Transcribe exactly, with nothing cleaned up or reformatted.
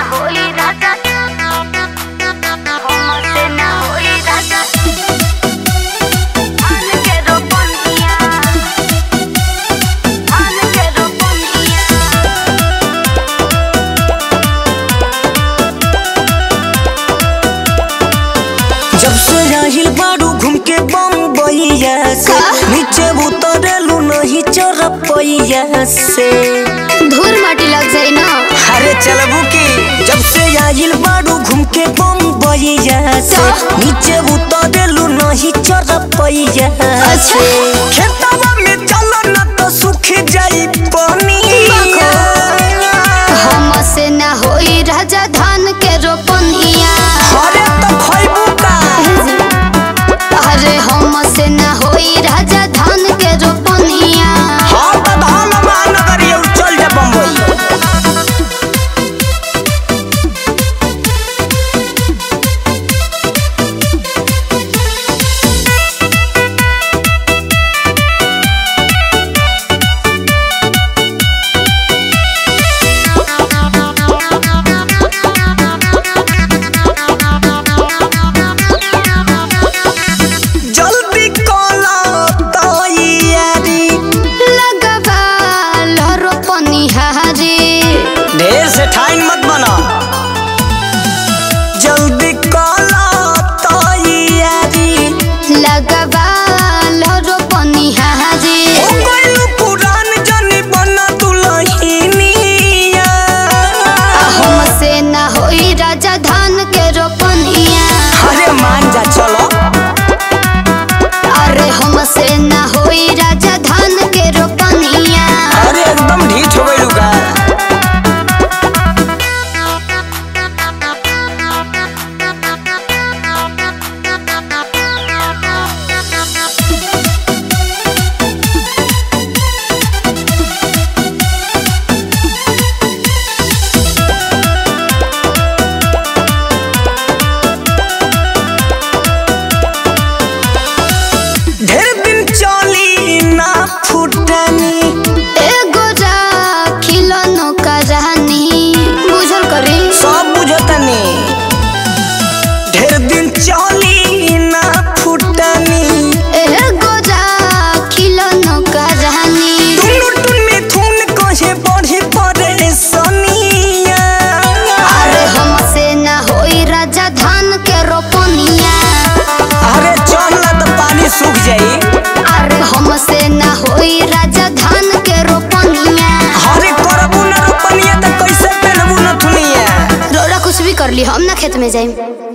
होई राजा, हमसे ना होई राजा। धान के रोपनिया, धान के रोपनिया। जब से जाहिल बारू घूम के बम्बईया से नीचे उतरेलू नहीं चरपैया से धूल माटी लग जाए ना। अरे चलबू की जब से जाहिल बारू घूम के बम्बईया से नीचे उतरेलू नहीं चरपैया से खेतवा में चलो ना तो सूख जाई पानिया। हमसे ना होई राजा धान के रोपनिया। अरे तो खइबू का? अरे हमसे ना होई राजा धान के रोपनिया। हाँ तो धान मान करिए चल जा बम्बई। ठाइन मत बना जल्दी काला तैयारी लगवा लो रोपनिया रे। ओ कोइलू पुरान जनी बना दुल्हनिया। हमसे ना होई राजा धान के रोपनिया। अरे मान जा चलो। अरे हमसे ना होई राजा धान के रोपनिया। अरे एकदम ढीठ हो गइलू का? सूख जाई। अरे हमसे ना होई राजा धान के रोपनिया। अरे करबू ना रोपनिया तो कैसे पेनबू नथुनिया? रोरा कुछ भी कर ली हम ना खेत में जाई।